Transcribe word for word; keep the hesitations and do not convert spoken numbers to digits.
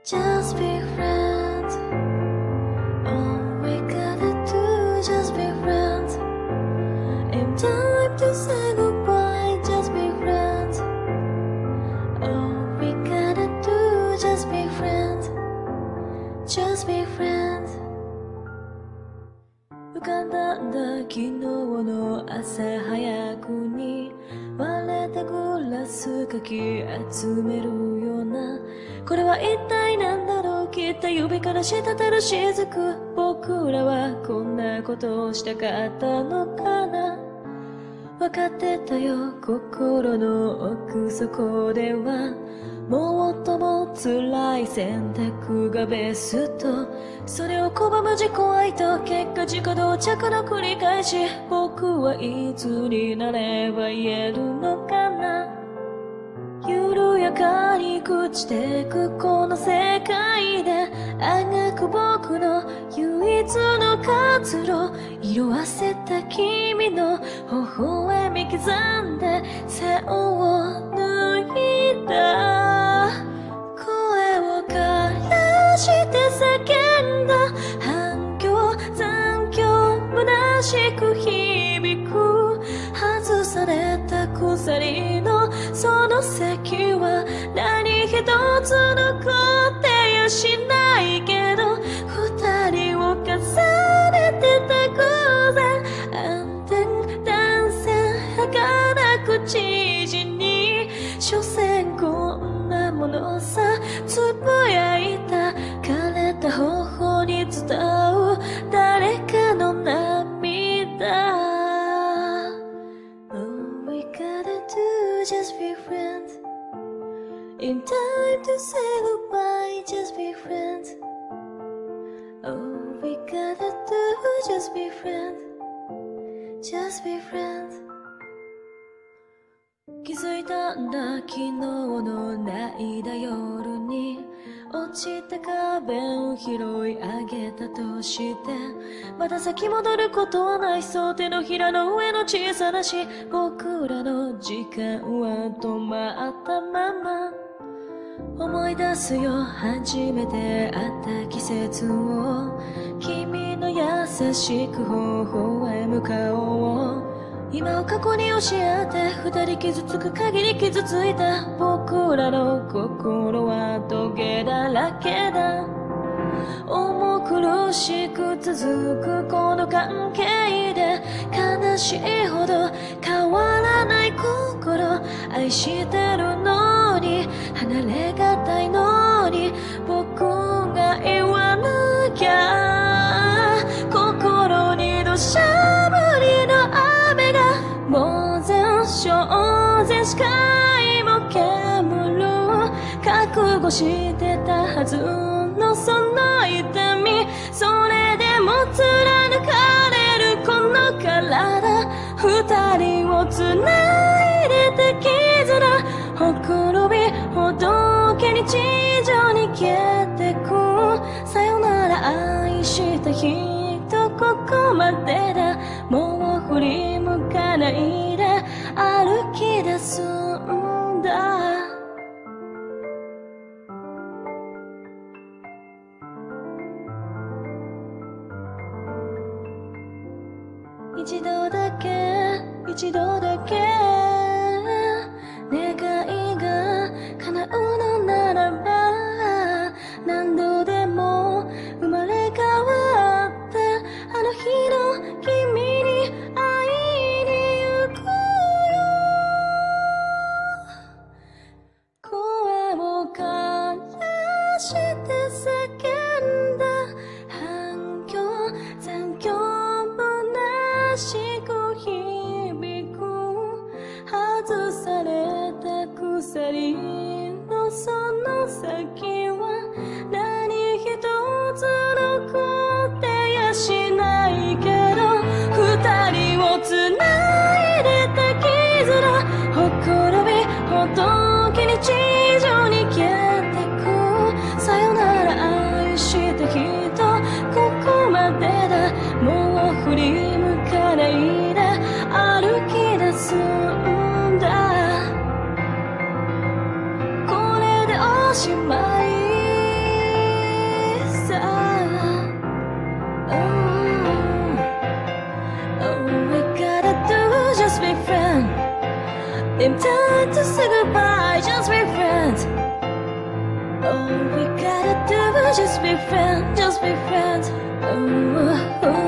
Just be friends. All we gotta do, just be friends. In time to say goodbye, just be friends. All we gotta do, just be friends. Just be friends. 浮かんだんだ昨日の朝早くに割れたグラスかき集めるような、これは一体何だろう、きっと指から滴る雫。僕らはこんなことをしたかったのかな。分かってたよ、心の奥底ではもっとも辛い選択がベスト。それを拒む自己愛と結果自己同着の繰り返し。僕はいつになれば言えるのかな。緩やかに朽ちてくこの世界であがく僕の唯一の活路。色あせた君の微笑み刻んで背を脱いだ。声をからして叫んだ。反響残響虚しく響く。外された鎖のその席は何一つ残ってやしないけど、二人を重ねてた偶然。暗転断線儚く知事に所詮こんなものさ。つぶやいた枯れた頬に伝う誰かの涙。All we gotta do, just be friends. In time to say goodbye, just be friends. All we gotta do, just be friends. Just be friends. 気づいたんだ昨日の泣いた夜に、落ちた壁を拾い上げたとして、また先戻ることはないそう。手のひらの上の小さなし、僕らの時間は止まったまま。思い出すよ初めて会った季節を、君の優しく微笑む顔を。今を過去に教えて二人傷つく限り傷ついた。僕らの心はトゲだらけだ。重苦しく続くこの関係で悲しいほど変わらない心。愛してるのに離れがたいのに僕が言わなきゃ。心に土砂降りの雨が呆然正然視界も煙る。覚悟してたはずのその痛み、それでも貫かれるこの体。二人を繋いでた絆、ほころびほどけに地上に消えてく。さよなら愛した人ここまでだ。もう振り向かないで歩き出すんだ。一度だけ一度だけ願いが叶うのならば、何度でも生まれ変わってあの日の君に会いに行くよ。声をからして叫んだ。反響残響虚しく響く。 just be friends. Oh, oh, oh.